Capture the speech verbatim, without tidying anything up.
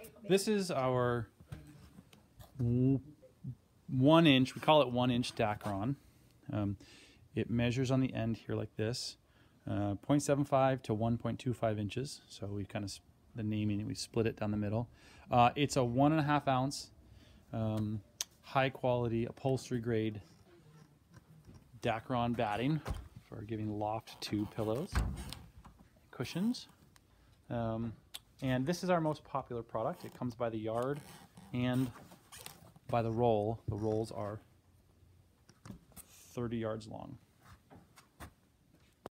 this is our one inch, we call it one inch Dacron. Um, it measures on the end here like this, uh, zero point seven five to one point two five inches. So we kind of, the naming, we split it down the middle. Uh, it's a one and a half ounce, um, high quality upholstery grade Dacron batting for giving LOFT two pillows, cushions. Um, and this is our most popular product. It comes by the yard and by the roll. The rolls are thirty yards long.